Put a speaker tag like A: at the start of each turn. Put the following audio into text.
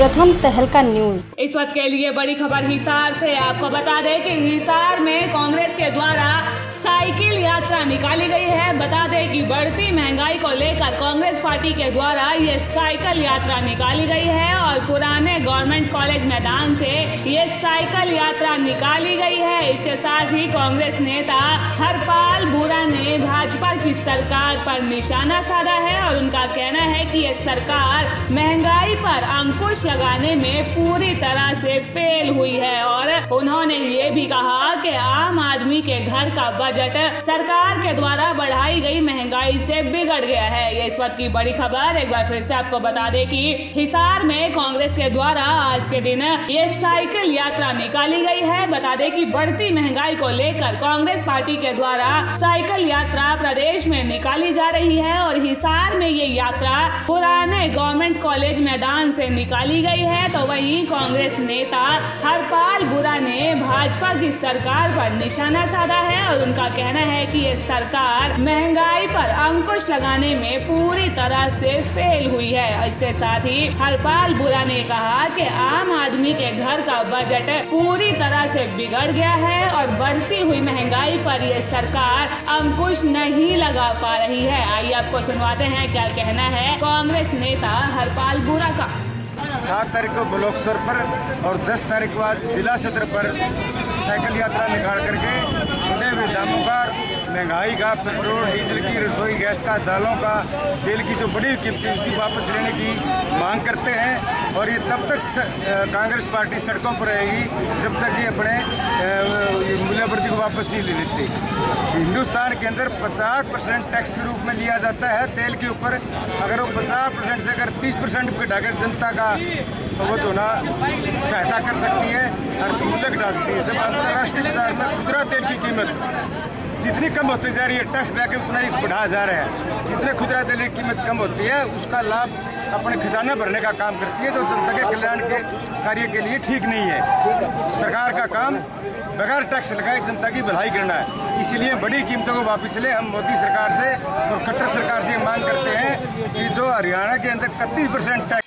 A: प्रथम तहलका न्यूज।
B: इस वक्त के लिए बड़ी खबर हिसार से। आपको बता दें कि हिसार में कांग्रेस के द्वारा साइकिल यात्रा निकाली गई है। बता दें कि बढ़ती महंगाई को लेकर कांग्रेस पार्टी के द्वारा ये साइकिल यात्रा निकाली गई है और पुराने गवर्नमेंट कॉलेज मैदान से ये साइकिल यात्रा निकाली गई है। इसके साथ ही कांग्रेस नेता हरपाल बुरा ने भाजपा की सरकार पर निशाना साधा है और उनका कहना है कि ये सरकार महंगाई पर अंकुश लगाने में पूरी तरह से फेल हुई है और उन्होंने ये भी कहा कि आम आदमी के घर का बजट सरकार के द्वारा बढ़ाई गई महंगाई से बिगड़ गया है। ये इस वक्त की बड़ी खबर। एक बार फिर से आपको बता दें कि हिसार में कांग्रेस के द्वारा आज के दिन ये साइकिल यात्रा निकाली गई है। बता दें कि बढ़ती महंगाई को लेकर कांग्रेस पार्टी के द्वारा साइकिल यात्रा प्रदेश में निकाली जा रही है और हिसार में ये यात्रा पुराने गवर्नमेंट कॉलेज मैदान से निकाली गई है। तो वहीं कांग्रेस नेता हरपाल बुरा ने भाजपा की सरकार पर निशाना साधा है और उनका कहना है कि ये सरकार महंगाई पर अंकुश लगाने में पूरी तरह से फेल हुई है। इसके साथ ही हरपाल बुरा ने कहा कि आम आदमी के घर का बजट पूरी तरह से बिगड़ गया है और बढ़ती हुई महंगाई पर ये सरकार अंकुश नहीं लगा पा रही है। आइए आपको सुनवाते हैं क्या कहना है कांग्रेस नेता हरपाल बुरा का।
C: 7 तारीख को ब्लॉक स्तर पर और 10 तारीख को आज जिला सत्र पर साइकिल यात्रा निकाल करके बढ़े हुए दामों का, महंगाई का, पेट्रोल डीजल की, रसोई गैस का, दालों का, तेल की जो बड़ी कीमतें उसकी वापस लेने की मांग करते हैं। और ये तब तक कांग्रेस पार्टी सड़कों पर रहेगी जब तक ये अपने मूल्यवृद्धि को वापस नहीं ले लेती। हिंदुस्तान के अंदर 50% टैक्स के रूप में लिया जाता है तेल के ऊपर। अगर वो 50% से अगर 30% घटाकर जनता का वो जो ना सहायता कर सकती है और मूल्य घटा सकती है। जब अंतर्राष्ट्रीय बाजार में खुदरा तेल की कीमत जितनी कम होती जा रही है, टैक्स लगा उतना ही बढ़ा जा रहा है। जितने खुदरा तेल की कीमत कम होती है उसका लाभ अपने खजाना भरने का काम करती है, जो जनता के कल्याण के कार्य के लिए ठीक नहीं है। सरकार का काम बगैर टैक्स लगाए जनता की भलाई करना है। इसीलिए बड़ी कीमतों को वापस ले हम मोदी सरकार से और खट्टर सरकार से मांग करते हैं कि जो हरियाणा के अंदर 31% टैक्स